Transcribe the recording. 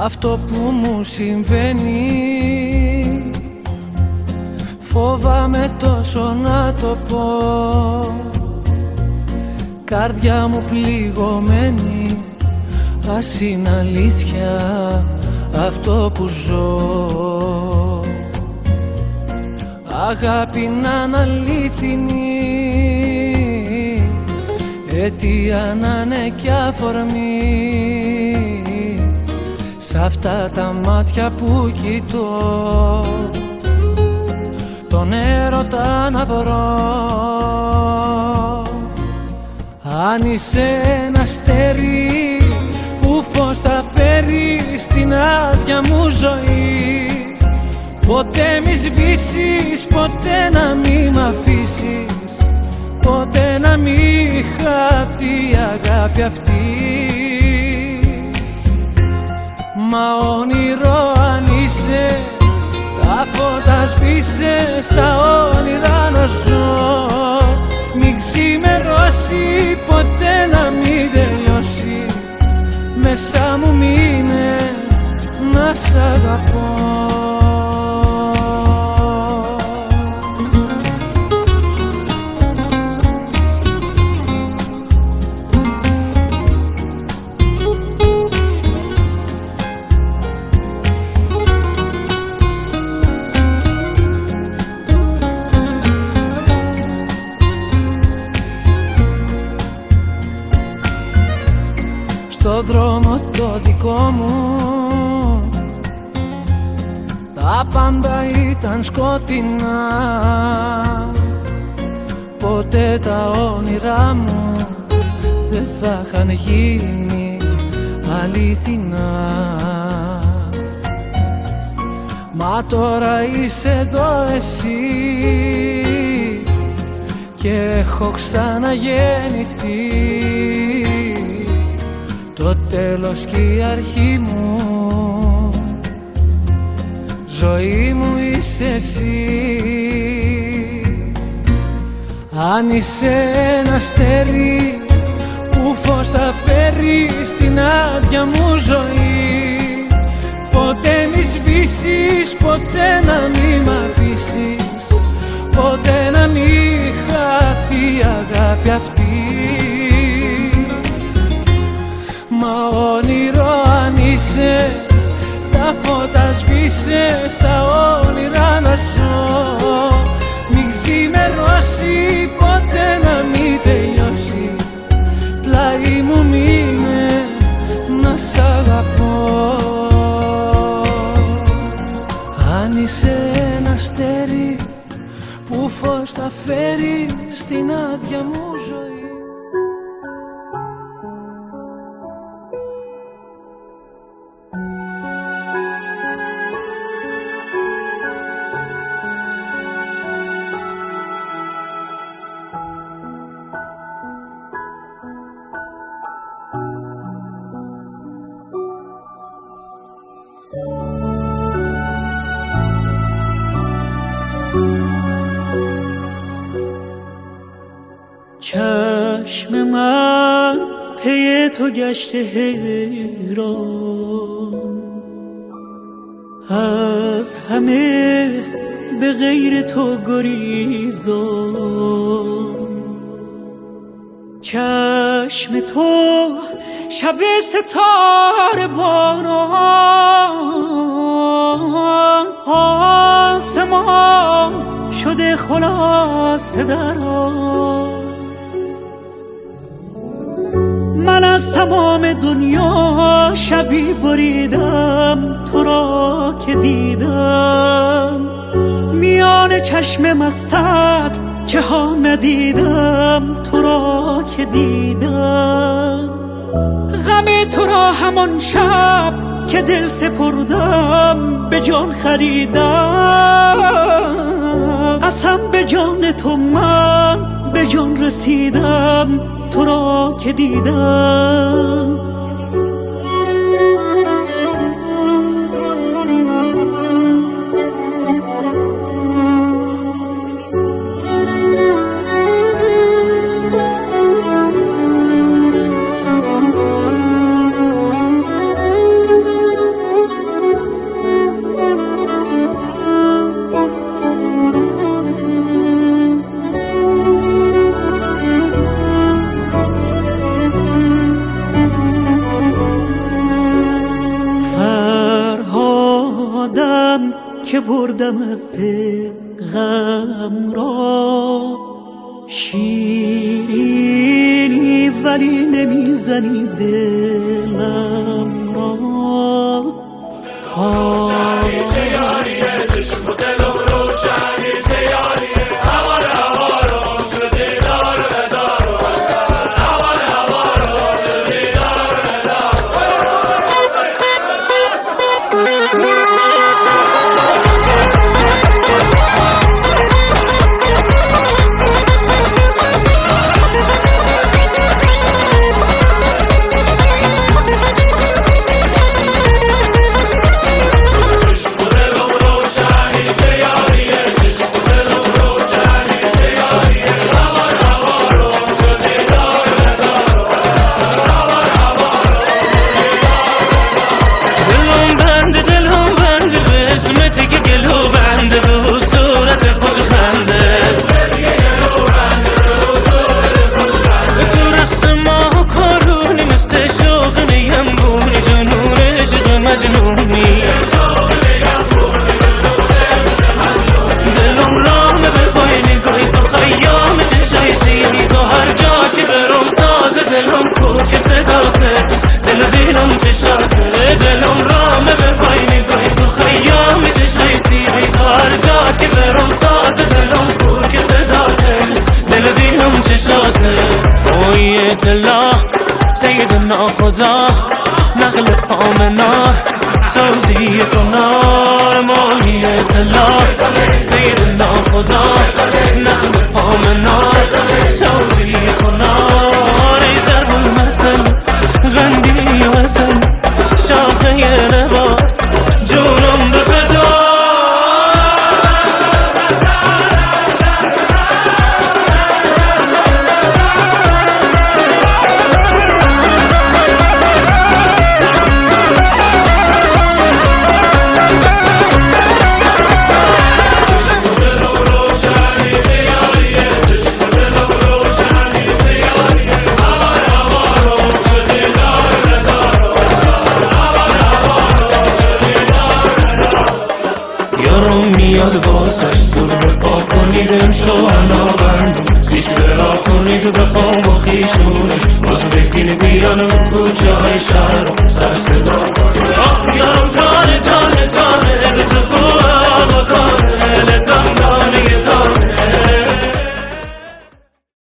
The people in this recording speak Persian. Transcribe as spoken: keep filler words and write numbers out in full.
αυτό που μου συμβαίνει. Φοβάμαι τόσο να το πω, καρδιά μου πληγωμένη. Ας είναι αλήθεια αυτό που ζω, αγάπη να είναι αλήθινη, αιτία να είναι κι αφορμή. Σ' αυτά τα μάτια που κοιτώ, τον έρωτα να βρω. Αν είσαι ένα αστέρι που φως θα φέρει στην άδεια μου ζωή, ποτέ μη σβήσεις, ποτέ να μη μ' αφήσεις, ποτέ να μη χαθεί η αγάπη αυτή. Μα όνειρο αν είσαι, τα φώτα σβήσε, στα όνειρα να ζω. Μην ξημερώσει, ποτέ να μην τελειώσει, μέσα μου μείνε να σ' αγαπώ. Στο δρόμο το δικό μου τα πάντα ήταν σκοτεινά, ποτέ τα όνειρά μου δεν θα είχαν γίνει αληθινά. Μα τώρα είσαι εδώ εσύ και έχω ξαναγεννηθεί, το τέλος και η αρχή μου, ζωή μου είσαι εσύ. Αν είσαι ένα αστέρι που φως θα φέρει στην άδεια μου ζωή, ποτέ μη σβήσεις, ποτέ να μη μ' αφήσεις, ποτέ να μη χαθεί η αγάπη αυτή. Μα όνειρο αν είσαι, τα φώτα σβήσε, στα όνειρα να ζω. Μην ξημερώσει, ποτέ να μην τελειώσει, πλάι μου μείνε να σ' αγαπώ. Αν είσαι ένα αστέρι που φως θα φέρει στην άδεια μου ζωή. چشم من پی تو گشته حیران، از همه به غیر تو گریزان. چشم تو شب ستاره باران، آسمان شده خلاصه در آن. من از تمام دنیا شبی بریدم، تو را که دیدم میان چشم مستت که ها ندیدم، تو را که دیدم. غم تو را همان شب که دل سپردم به جان خریدم، قسم به جان تو من به جان رسیدم، تو را که دیدم. که بردم از دل غم را، شیرینی ولی نمیزنی دلم را. سیدنا خدا نخل آمنا سوزی کنار ماهیت الله. سیدنا خدا نخل آمنا سوزی کنار. ای ضرب المثل غندی وصل شاخه نبات جونم به فدا. میاد واسش زور پا کنیدم شوهنا بندم خیش برا کنید بخوام و خیشونش باز بگین بیان و کوچه های شهر سر صدا. آه یارم تانه تانه تانه بزرگو آبا کاره